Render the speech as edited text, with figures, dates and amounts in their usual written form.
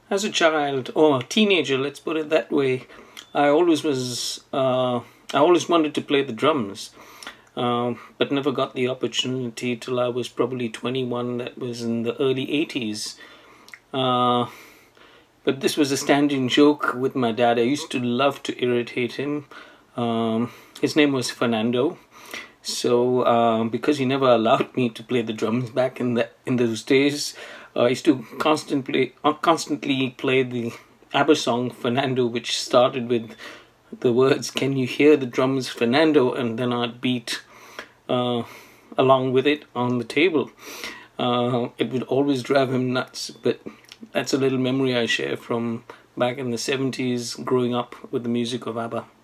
As a child or teenager, let's put it that way, I always was. I always wanted to play the drums, but never got the opportunity till I was probably 21. That was in the early 80s. Uh, but this was a standing joke with my dad. I used to love to irritate him. His name was Fernando. So because he never allowed me to play the drums back in those days, I used to constantly play the ABBA song Fernando, which started with the words "Can you hear the drums, Fernando?" and then I'd beat along with it on the table. It would always drive him nuts, but that's a little memory I share from back in the 70s, growing up with the music of ABBA.